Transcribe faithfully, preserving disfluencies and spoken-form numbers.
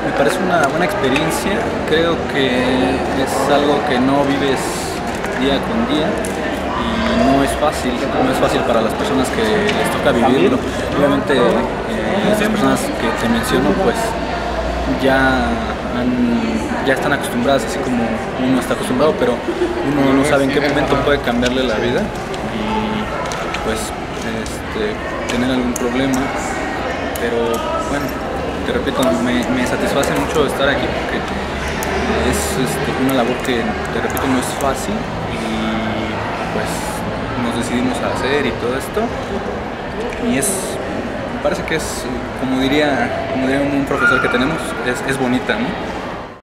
Me parece una buena experiencia, creo que es algo que no vives día con día y no es fácil, no es fácil para las personas que les toca vivirlo. Obviamente eh, estas personas que te menciono pues ya, han, ya están acostumbradas, así como uno está acostumbrado, pero uno no sabe en qué momento puede cambiarle la vida y pues este, tener algún problema, pero bueno, te repito, me, me satisface mucho estar aquí porque es este, una labor que, te repito, no es fácil y pues nos decidimos a hacer y todo esto y es, me parece que es, como diría, como diría un profesor que tenemos, es, es bonita, ¿no?